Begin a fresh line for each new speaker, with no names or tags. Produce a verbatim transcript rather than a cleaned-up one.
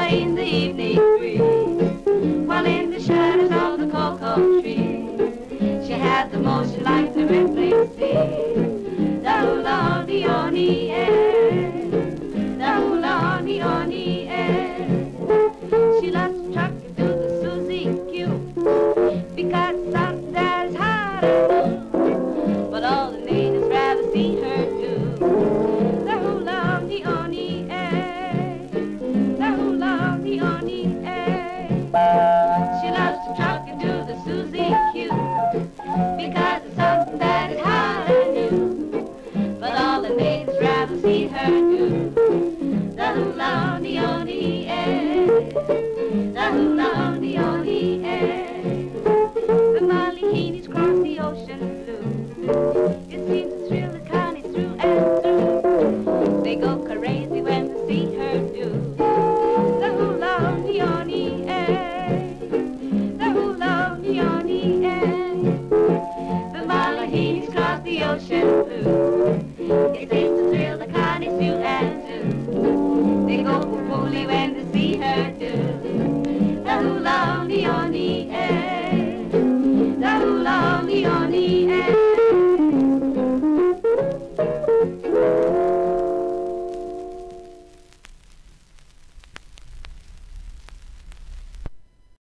in the evening breeze, while in the shadows of the cocoa trees, she had the motion like the rippling sea. The hula on the on the air, the hula on the on the air. She loves to truck to the Susie Q, because it's something that is hard to do, but all the natives rather see her do. The hula on the on the air, the hula on the on the air. She loves to truck and do the Susie Q, because it's something that is hard to do, but all the natives rather see her do. The hula on the on the air, the hula on the on the air. The Malihinis cross the ocean blue. It seems to thrill the colonies through and through. They go crazy when they see her do. The hula on the on the air, the hula on the on the air. The Malihinis cross the ocean blue.